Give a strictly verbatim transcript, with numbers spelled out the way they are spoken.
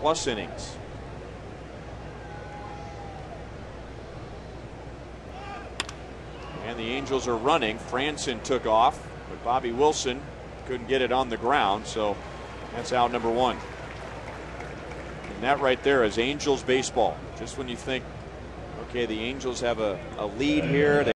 plus innings. And the Angels are running. Franson took off, but Bobby Wilson couldn't get it on the ground, so that's out number one. And that right there is Angels baseball. Just when you think, okay, the Angels have a, a lead here. They